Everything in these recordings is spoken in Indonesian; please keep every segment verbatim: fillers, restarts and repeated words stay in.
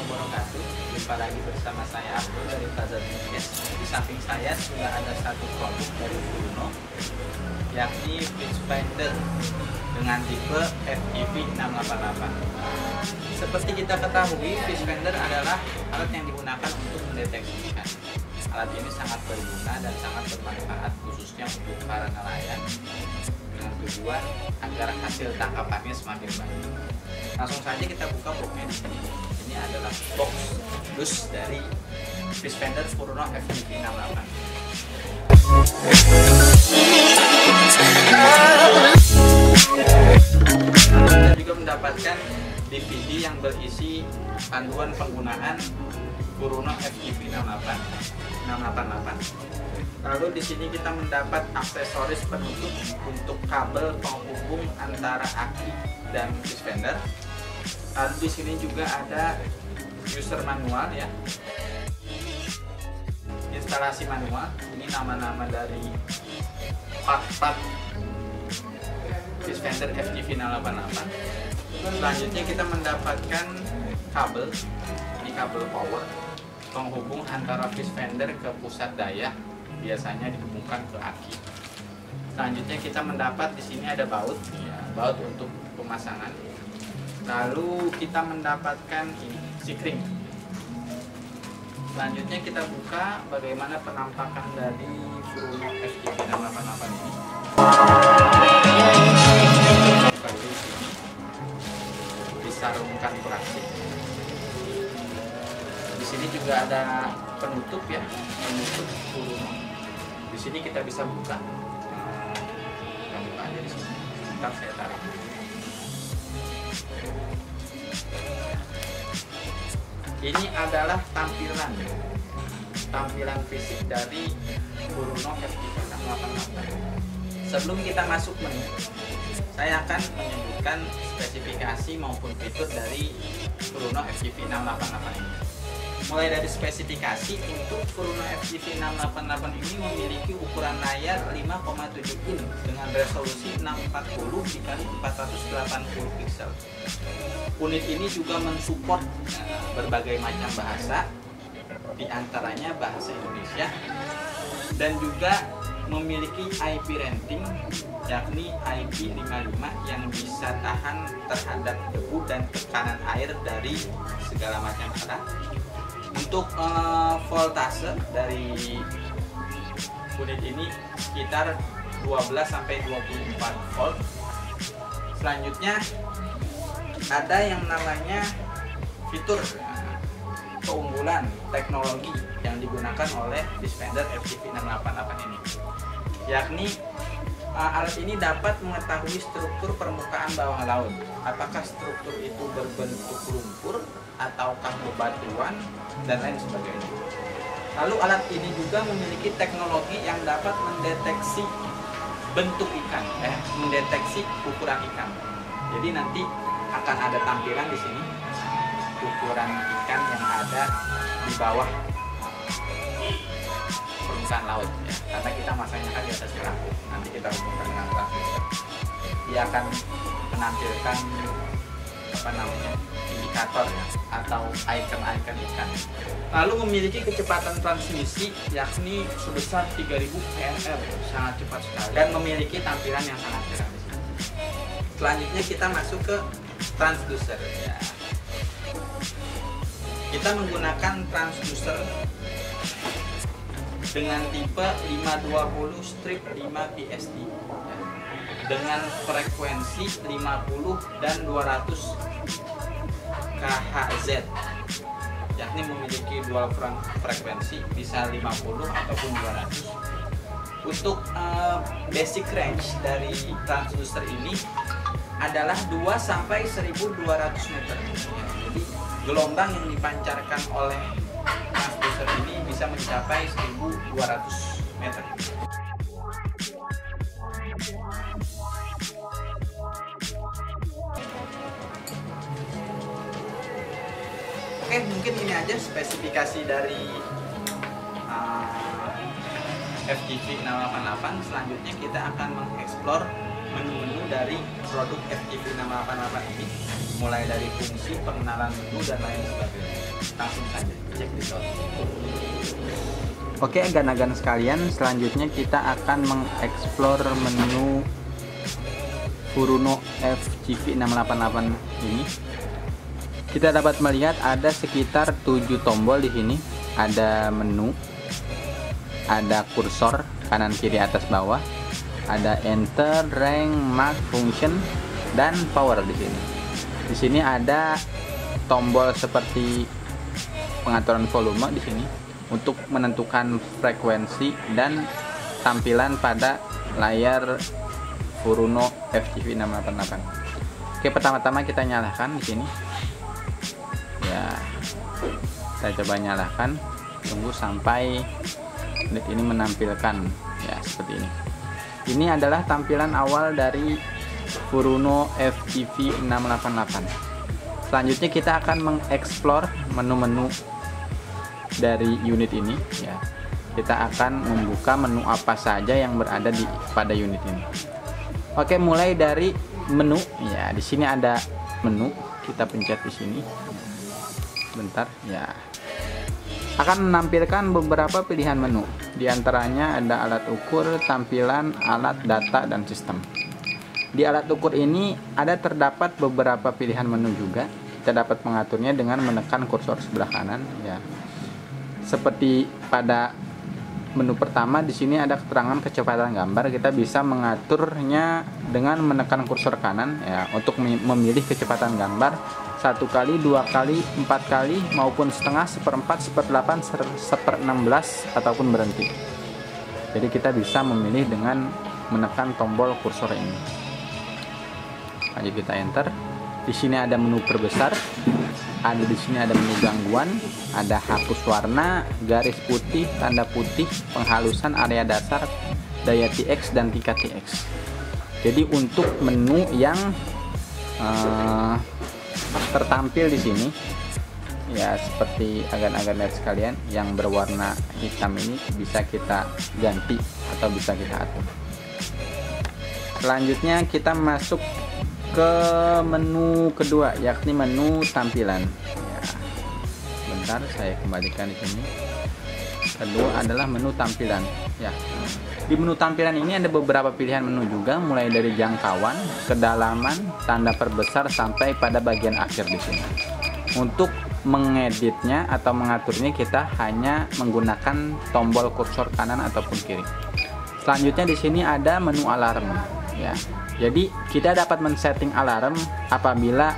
wabarakatuh. Jumpa lagi bersama saya Abdul dari Plaza Podcast. Di samping saya sudah ada satu produk dari Furuno, yakni Fish Finder dengan tipe F G V enam delapan delapan. Seperti kita ketahui, Fish Finder adalah alat yang digunakan untuk mendeteksi ikan. Alat ini sangat berguna dan sangat bermanfaat khususnya untuk para nelayan dengan tujuan agar hasil tangkapannya semakin baik. Langsung saja kita buka boxnya di sini. Ini adalah box dus dari Fish Finder Furuno F G V enam delapan. Kita juga mendapatkan D V D yang berisi panduan penggunaan Furuno F G V enam delapan delapan. Lalu di sini kita mendapat aksesoris penutup untuk kabel penghubung antara aki dan Fish Finder. Lalu di sini juga ada user manual ya, instalasi manual. Ini nama-nama dari part-part Fish Finder F G V enam delapan delapan. Selanjutnya kita mendapatkan kabel, ini kabel power penghubung antara Fish Finder ke pusat daya, biasanya dihubungkan ke aki. Selanjutnya kita mendapat di sini ada baut, ya, baut untuk pemasangan. Lalu kita mendapatkan ini sikring. Selanjutnya kita buka bagaimana penampakan dari Furuno F G V enam delapan delapan ini. Buka di sini, disarungkan plastik. Di sini juga ada penutup ya, penutup Furuno. Di sini kita bisa buka. Kita buka aja di sini. Ntar saya tarik. Ini adalah tampilan tampilan fisik dari Furuno F G V enam delapan delapan. Sebelum kita masuk menu, saya akan menyebutkan spesifikasi maupun fitur dari Furuno F G V enam delapan delapan ini. Mulai dari spesifikasi, untuk Furuno F G V enam delapan delapan ini memiliki ukuran layar lima koma tujuh in dengan resolusi enam ratus empat puluh dikali empat ratus delapan puluh pixel. Unit ini juga mensupport uh, berbagai macam bahasa, diantaranya bahasa Indonesia, dan juga memiliki I P rating yakni I P lima puluh lima yang bisa tahan terhadap debu dan tekanan air dari segala macam arah. Untuk uh, voltase dari unit ini sekitar dua belas sampai dua puluh empat volt. Selanjutnya ada yang namanya fitur keunggulan teknologi yang digunakan oleh Fish Finder F G V enam delapan delapan ini, yakni uh, alat ini dapat mengetahui struktur permukaan bawah laut, apakah struktur itu berbentuk lumpur ataukah bebatuan dan lain sebagainya. Lalu alat ini juga memiliki teknologi yang dapat mendeteksi bentuk ikan, eh, mendeteksi ukuran ikan. Jadi nanti akan ada tampilan di sini ukuran ikan yang ada di bawah permukaan laut ya. Karena kita masangnya kan di atas perahu, nanti kita hubungkan dengan transmitter. Dia akan menampilkan apa namanya indikator ya, atau icon-icon ikan. Lalu memiliki kecepatan transmisi yakni sebesar tiga ribu P S I, sangat cepat sekali, dan memiliki tampilan yang sangat cerah di sini. Selanjutnya kita masuk ke transducer ya. Kita menggunakan transducer dengan tipe lima dua nol strip lima P S D ya, dengan frekuensi lima puluh dan dua ratus K H Z, yakni memiliki dual frekuensi, bisa lima puluh ataupun dua ratus. Untuk uh, basic range dari transducer ini adalah dua sampai seribu dua ratus meter. Jadi gelombang yang dipancarkan oleh transducer ini bisa mencapai seribu dua ratus meter. Oke, mungkin ini aja spesifikasi dari uh, F G V enam delapan delapan. Selanjutnya kita akan mengeksplor menu-menu dari produk F G V enam delapan delapan ini, mulai dari fungsi, pengenalan menu, dan lain sebagainya. Langsung saja cek di soal. Oke, agan-agan sekalian, selanjutnya kita akan mengeksplor menu Furuno F G V enam delapan delapan ini. Kita dapat melihat ada sekitar tujuh tombol di sini. Ada menu, ada kursor kanan kiri atas bawah, ada enter, rank, mark, function, dan power di sini. Di sini ada tombol seperti pengaturan volume di sini untuk menentukan frekuensi dan tampilan pada layar Furuno F G V enam delapan delapan. Oke, pertama-tama kita nyalakan di sini. Ya, saya coba nyalakan. Tunggu sampai menit ini menampilkan ya seperti ini. Ini adalah tampilan awal dari Furuno F G V enam delapan delapan. Selanjutnya kita akan mengeksplor menu-menu dari unit ini ya. Kita akan membuka menu apa saja yang berada di pada unit ini. Oke, mulai dari menu ya. Di sini ada menu, kita pencet di sini. Bentar ya. Akan menampilkan beberapa pilihan menu. Di antaranya ada alat ukur, tampilan, alat, data, dan sistem. Di alat ukur ini ada terdapat beberapa pilihan menu juga. Kita dapat mengaturnya dengan menekan kursor sebelah kanan ya. Seperti pada menu pertama, di sini ada keterangan kecepatan gambar. Kita bisa mengaturnya dengan menekan kursor kanan ya untuk memilih kecepatan gambar satu kali, dua kali, empat kali, maupun setengah, seperempat, seperdelapan, seperenam belas, ataupun berhenti. Jadi kita bisa memilih dengan menekan tombol kursor ini. Lanjut kita enter. Di sini ada menu perbesar. Ada di sini ada menu gangguan, ada hapus warna, garis putih, tanda putih, penghalusan area dasar, daya T X, dan tingkat T X. Jadi untuk menu yang uh, tertampil di sini ya, seperti agan-agan lihat sekalian, yang berwarna hitam ini bisa kita ganti atau bisa kita atur. Selanjutnya kita masuk ke menu kedua, yakni menu tampilan ya. Bentar, saya kembalikan di sini. Kedua adalah menu tampilan ya. Di menu tampilan ini ada beberapa pilihan menu juga, mulai dari jangkauan, kedalaman, tanda perbesar, sampai pada bagian akhir di sini. Untuk mengeditnya atau mengaturnya, kita hanya menggunakan tombol kursor kanan ataupun kiri. Selanjutnya di sini ada menu alarm ya. Jadi kita dapat men-setting alarm apabila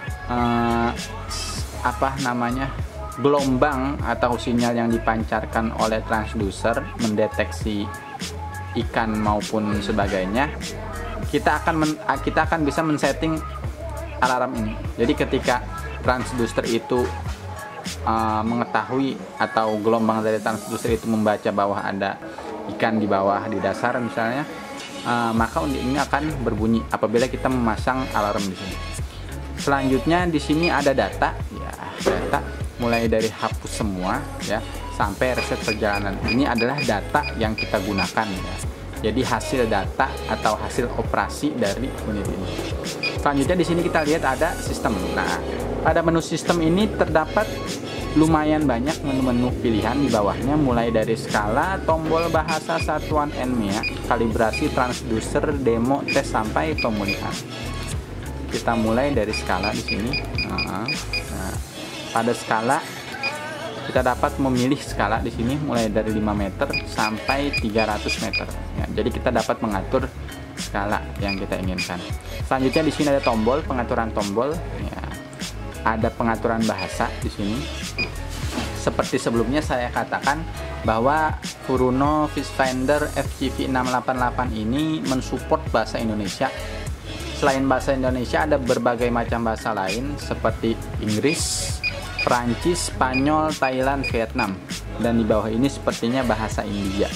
eh, apa namanya gelombang atau sinyal yang dipancarkan oleh transducer mendeteksi ikan maupun sebagainya. Kita akan men, kita akan bisa men-setting alarm ini. Jadi ketika transducer itu uh, mengetahui atau gelombang dari transducer itu membaca bahwa ada ikan di bawah di dasar misalnya, uh, maka unit ini akan berbunyi apabila kita memasang alarm di sini. Selanjutnya di sini ada data ya, data mulai dari hapus semua ya sampai reset perjalanan. Ini adalah data yang kita gunakan ya. Jadi hasil data atau hasil operasi dari unit ini. Selanjutnya di sini kita lihat ada sistem. Nah, pada menu sistem ini terdapat lumayan banyak menu-menu pilihan di bawahnya, mulai dari skala, tombol bahasa, satuan N M E A, kalibrasi, transducer, demo, tes, sampai pemulihan. Kita mulai dari skala di sini. Nah, pada skala kita dapat memilih skala di sini mulai dari lima meter sampai tiga ratus meter. Ya, jadi kita dapat mengatur skala yang kita inginkan. Selanjutnya di sini ada tombol, pengaturan tombol. Ya, ada pengaturan bahasa di sini. Seperti sebelumnya saya katakan bahwa Furuno Fishfinder F G V enam delapan delapan ini mensupport bahasa Indonesia. Selain bahasa Indonesia ada berbagai macam bahasa lain seperti Inggris, Prancis, Spanyol, Thailand, Vietnam, dan di bawah ini sepertinya bahasa India.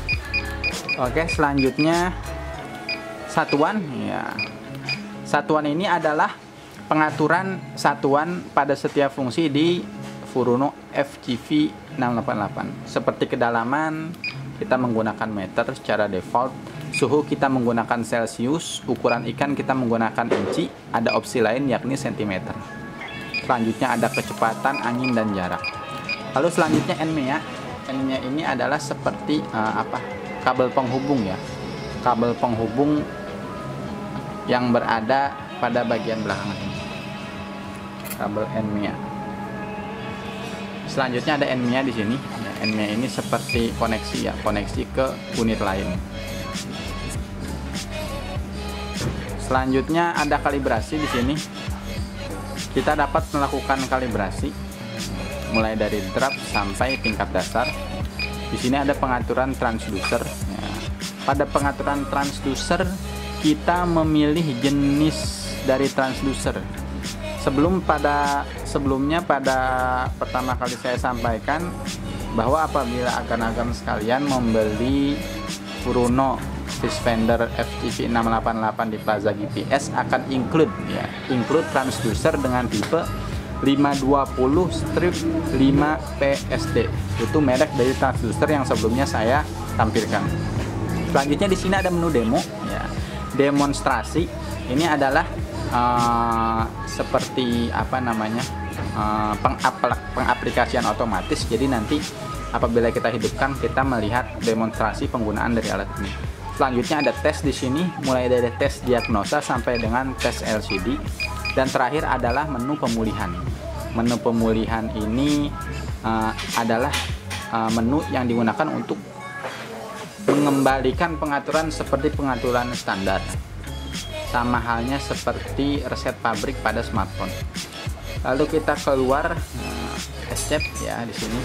Oke, selanjutnya satuan ya. Satuan ini adalah pengaturan satuan pada setiap fungsi di Furuno F G V enam delapan delapan. Seperti kedalaman, kita menggunakan meter secara default. Suhu kita menggunakan Celcius, ukuran ikan kita menggunakan inci, ada opsi lain yakni sentimeter. Selanjutnya ada kecepatan, angin, dan jarak. Lalu selanjutnya N M E A. N M E A ini adalah seperti uh, apa? Kabel penghubung ya. Kabel penghubung yang berada pada bagian belakang ini. Kabel N M E A. Selanjutnya ada N M E A di sini. Ya, N M E A ini seperti koneksi ya, koneksi ke unit lain. Selanjutnya ada kalibrasi di sini. Kita dapat melakukan kalibrasi mulai dari draft sampai tingkat dasar. Di sini ada pengaturan transducer. Ya. Pada pengaturan transducer kita memilih jenis dari transducer. Sebelum pada sebelumnya pada pertama kali saya sampaikan bahwa apabila agan-agan sekalian membeli Furuno Fishfinder F T V enam delapan delapan di Plaza G P S akan include ya, include transducer dengan tipe lima dua nol lima P S D. Itu merek dari transducer yang sebelumnya saya tampilkan. Selanjutnya di sini ada menu demo ya. Demonstrasi ini adalah uh, seperti apa namanya? Uh, pengaplikasian otomatis. Jadi nanti apabila kita hidupkan kita melihat demonstrasi penggunaan dari alat ini. Selanjutnya ada tes di sini, mulai dari tes diagnosa sampai dengan tes L C D. Dan terakhir adalah menu pemulihan. Menu pemulihan ini uh, adalah uh, menu yang digunakan untuk mengembalikan pengaturan seperti pengaturan standar. Sama halnya seperti resep pabrik pada smartphone. Lalu kita keluar uh, escape ya di sini.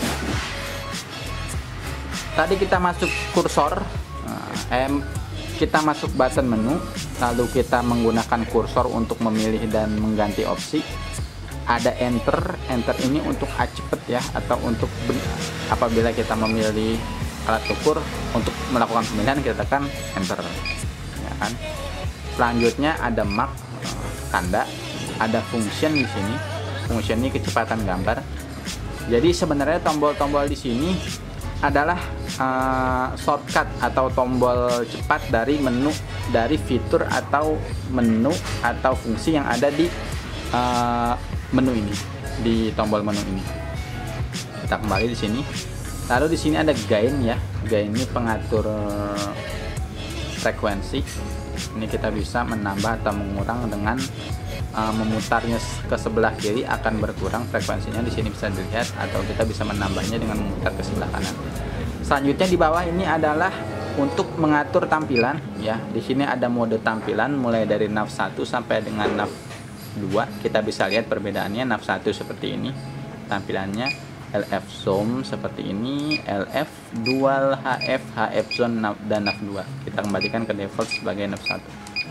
Tadi kita masuk kursor, uh, eh, kita masuk button menu. Lalu kita menggunakan kursor untuk memilih dan mengganti opsi. Ada enter, enter ini untuk A cepet ya, atau untuk apabila kita memilih alat ukur untuk melakukan pemilihan kita tekan enter, ya kan. Selanjutnya ada mark, tanda, ada function di sini. Function ini kecepatan gambar. Jadi sebenarnya tombol-tombol di sini adalah uh, shortcut atau tombol cepat dari menu, dari fitur atau menu atau fungsi yang ada di uh, menu ini, di tombol menu ini. Kita kembali di sini. Lalu di sini ada gain ya. Gain ini pengatur frekuensi. Ini kita bisa menambah atau mengurang dengan uh, memutarnya ke sebelah kiri akan berkurang frekuensinya. Di sini bisa dilihat, atau kita bisa menambahnya dengan memutar ke sebelah kanan. Selanjutnya di bawah ini adalah untuk mengatur tampilan ya. Di sini ada mode tampilan mulai dari nav satu sampai dengan nav dua. Kita bisa lihat perbedaannya. Nav satu seperti ini tampilannya, L F zoom seperti ini, L F dual, H F, H F zone dan nav dua. Kita kembalikan ke default sebagai nav satu.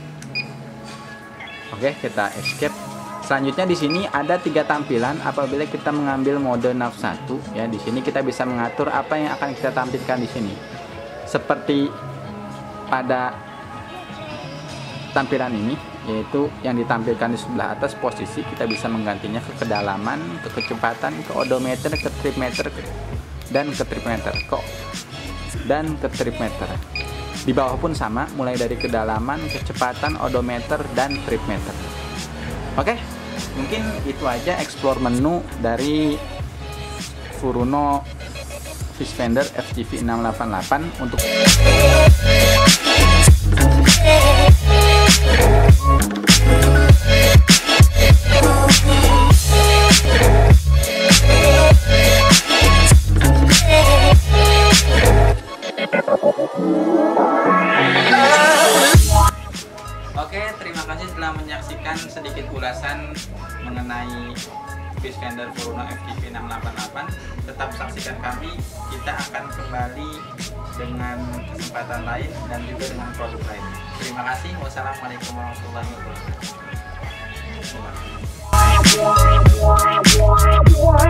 Oke, kita escape. Selanjutnya di sini ada tiga tampilan apabila kita mengambil mode nav satu ya. Di sini kita bisa mengatur apa yang akan kita tampilkan di sini. Seperti pada tampilan ini, yaitu yang ditampilkan di sebelah atas posisi, kita bisa menggantinya ke kedalaman, ke kecepatan, ke odometer, ke trip meter, dan ke trip meter, ke dan ke trip meter. Di bawah pun sama, mulai dari kedalaman, kecepatan, odometer, dan trip meter. Oke, mungkin itu aja explore menu dari Furuno Fishfinder F T V enam delapan delapan untuk Oke, terima kasih telah menyaksikan sedikit ulasan mengenai Fishfinder Furuno F T V enam delapan delapan. Tetap saksikan kami, kita akan kembali dengan kesempatan lain dan juga dengan produk lain. Terima kasih. Wassalamualaikum warahmatullahi wabarakatuh.